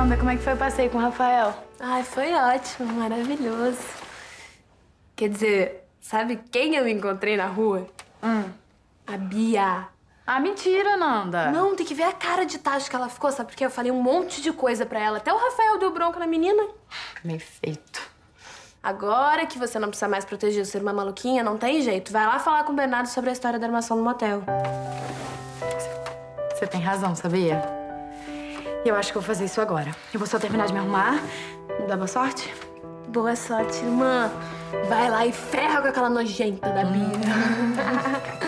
Nanda, como é que foi o passeio com o Rafael? Ai, foi ótimo, maravilhoso. Quer dizer, sabe quem eu encontrei na rua? A Bia. Ah, mentira, Nanda. Não, tem que ver a cara de tacho que ela ficou, sabe? Porque eu falei um monte de coisa pra ela. Até o Rafael deu bronca na menina. Bem feito. Agora que você não precisa mais proteger o ser uma maluquinha, não tem jeito. Vai lá falar com o Bernardo sobre a história da armação do motel. Você tem razão, sabia? Eu acho que eu vou fazer isso agora. Eu vou só terminar de me arrumar. Me dá boa sorte? Boa sorte, irmã. Vai lá e ferra com aquela nojenta da Bia.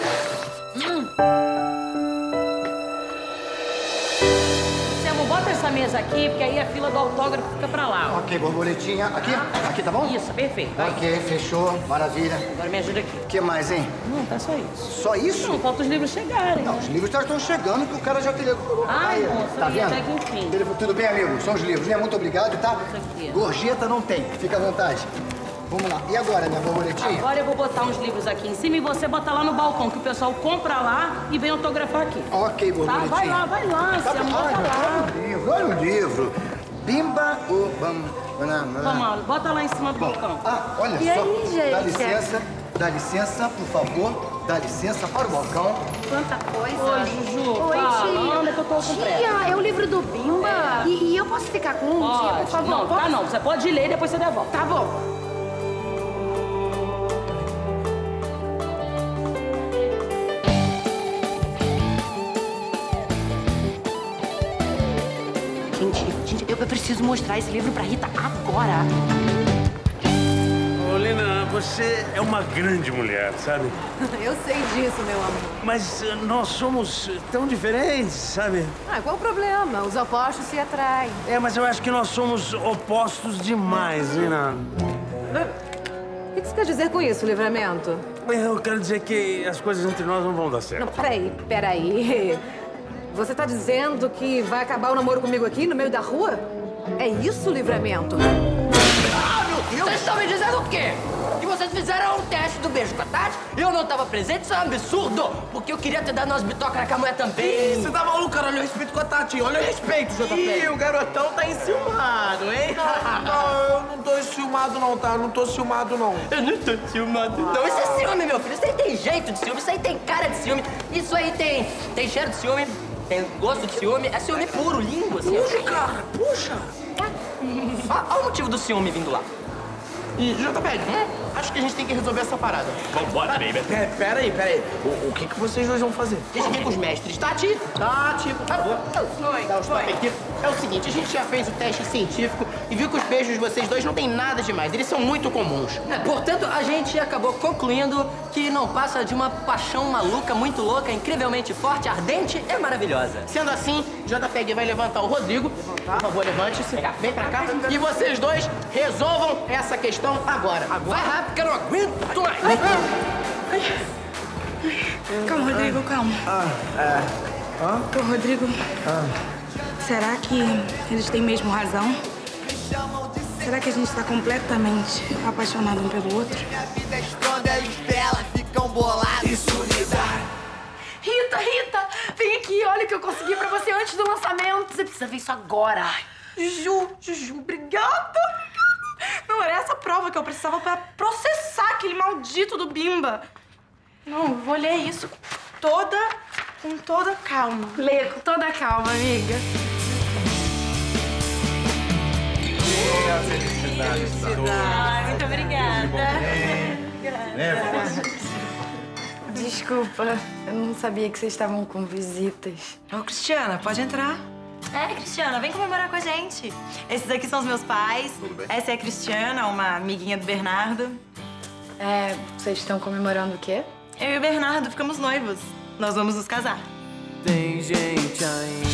Bota essa mesa aqui, porque aí a fila do autógrafo fica pra lá. Ó. Ok, borboletinha. Aqui? Aqui tá bom? Isso, perfeito. Vai. Ok, fechou. Maravilha. Agora me ajuda aqui. O que mais, hein? Não, tá só isso. Só isso? Não, falta os livros chegarem. Não, os livros já estão chegando, que o cara já te levou. Ai, Aí, moça, tá aí, vendo? até que enfim. Tudo bem, amigo? São os livros, né? Muito obrigado, tá? Isso aqui. Gorjeta não tem. Fica à vontade. Vamos lá. E agora, minha borboletinha? Agora eu vou botar uns livros aqui em cima e você bota lá no balcão, que o pessoal compra lá e vem autografar aqui. Ok, borboletinha. Tá, vai lá, você bota lá. Olha o livro. Bimba ou bam... Vamos, bota lá em cima do balcão. Ah, olha E só. aí, gente? Dá licença, por favor. Dá licença para o balcão. Quanta coisa. Oi, Juju. Oi, fala, tia. anda que eu tô com pressa. Tia, é o livro do Bimba. E eu posso ficar com um, tia, por favor? Não, tá não. Você pode ler e depois você devolve. Tá bom. Gente, eu preciso mostrar esse livro pra Rita agora. Ô, Lina, você é uma grande mulher, sabe? Eu sei disso, meu amor. Mas nós somos tão diferentes, sabe? Ah, qual o problema? Os opostos se atraem. É, mas eu acho que nós somos opostos demais, Lina. O que você quer dizer com isso, Livramento? Eu quero dizer que as coisas entre nós não vão dar certo. Não, peraí. Você tá dizendo que vai acabar o namoro comigo aqui, no meio da rua? É isso, Livramento? Ah, meu Deus! Vocês estão me dizendo o quê? Que vocês fizeram um teste do beijo com a Tati e eu não tava presente? Isso é um absurdo! Porque eu queria ter dado umas bitocas com a mulher também. Você tá maluco, cara? Olha o respeito com a Tati. Olha o respeito, JP. Ih, o garotão tá enciumado, hein? Não, eu não tô enciumado não, tá? Eu não tô ciumado, não. Eu não tô ciumado, não. Isso é ciúme, meu filho. Isso aí tem jeito de ciúme, isso aí tem cara de ciúme. Isso aí tem cheiro de ciúme, tem gosto de ciúme. É ciúme puro, lindo, assim. Puxa, cara, puxa. Olha o motivo do ciúme vindo lá. E, JP, acho que a gente tem que resolver essa parada. Vambora, baby. Peraí. O que vocês dois vão fazer? Deixa aqui com os mestres. Tati, por favor. Dá os toques aqui. É o seguinte, a gente já fez o teste científico e viu que os beijos de vocês dois não tem nada demais. Eles são muito comuns. Portanto, a gente acabou concluindo que não passa de uma paixão maluca, muito louca, incrivelmente forte, ardente e maravilhosa. Sendo assim, JPEG vai levantar o Rodrigo. Por favor, levante-se. Vem pra cá. E vocês dois resolvam essa questão agora. Vai rápido, que eu não aguento mais. Calma, Rodrigo, calma. Ô, Rodrigo, será que eles têm mesmo razão? Será que a gente tá completamente apaixonado um pelo outro? Minha vida esconde, eles dela ficam bolados. Isso Rita, vem aqui, olha o que eu consegui pra você antes do lançamento. Você precisa ver isso agora. Juju, obrigada. Não, era essa prova que eu precisava pra processar aquele maldito do Bimba. Não, eu vou ler isso com toda calma. Lê com toda a calma, amiga. Ai, muito obrigada. Desculpa, eu não sabia que vocês estavam com visitas. Ô, Cristiana, pode entrar. Cristiana, vem comemorar com a gente. Esses aqui são os meus pais. Essa é a Cristiana, uma amiguinha do Bernardo. Vocês estão comemorando o quê? Eu e o Bernardo ficamos noivos. Nós vamos nos casar. Tem gente ainda